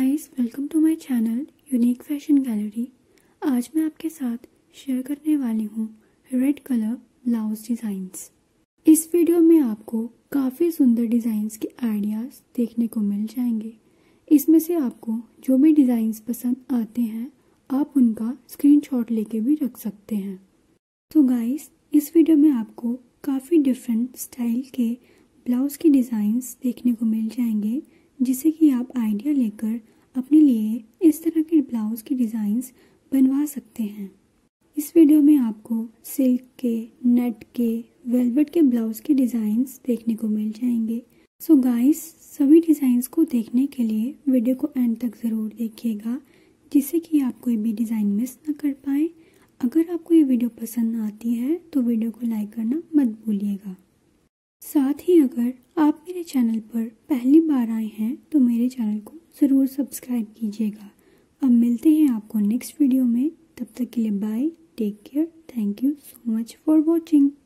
Guys, welcome to my channel unique fashion gallery. आज मैं आपके साथ शेयर करने वाली हूँ रेड कलर ब्लाउज डिज़ाइंस। इस वीडियो में आपको काफ़ी सुंदर डिज़ाइंस के आइडियाज़ देखने को मिल जाएंगे। इसमें से आपको जो भी डिज़ाइंस पसंद आते हैं आप उनका स्क्रीनशॉट लेके भी रख सकते हैं। तो गाइस, इस वीडियो में आपको काफ़ी डिफरेंट स्टाइल के ब्लाउज़ की डिज़ाइंस देखने को मिल जाएंगे, जिसे कि आप आइडिया लेकर अपने लिए इस तरह के ब्लाउज़ की डिज़ाइंस बनवा सकते हैं। इस वीडियो में आपको सिल्क के, नेट के, वेलवेट के ब्लाउज़ के डिज़ाइंस देखने को मिल जाएंगे। सो गाइस, सभी डिज़ाइंस को देखने के लिए वीडियो को एंड तक ज़रूर देखिएगा, जिससे कि आप कोई भी डिज़ाइन मिस ना कर पाएँ। अगर आपको ये वीडियो पसंद आती है तो वीडियो को लाइक करना मत भूलिएगा। साथ ही अगर आप मेरे चैनल पर पहली बार आए हैं तो मेरे चैनल को ज़रूर सब्सक्राइब कीजिएगा। अब मिलते हैं आपको नेक्स्ट वीडियो में। तब तक के लिए bye, take care, thank you so much for watching.